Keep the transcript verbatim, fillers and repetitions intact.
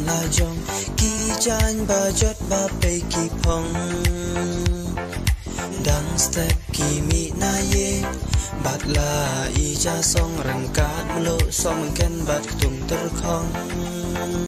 la jong ki chan ba jot ba pe ki phong dang step ki mi na ye bat la i cha song rang kat lo song ken bat tum ter khong